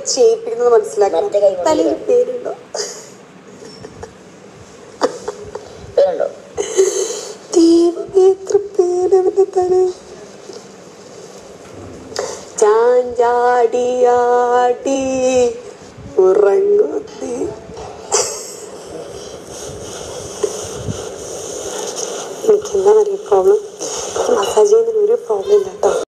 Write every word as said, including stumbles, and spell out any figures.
ചെയ്യിപ്പിക്കുന്നത് മനസ്സിലാക്കണം. തലയിൽ പേരുണ്ടോ? പേരുണ്ടോ? ദൈവമേ, എത്ര പേരവന്റെ തല. ചാഞ്ചാടിയാടി ഉറങ്ങുത്തി. എനിക്ക് എന്താ പറയുക പ്രോബ്ലം? മസാജ് ചെയ്യുന്നതിന് ഒരു പ്രോബ്ലം ഇല്ല കേട്ടോ.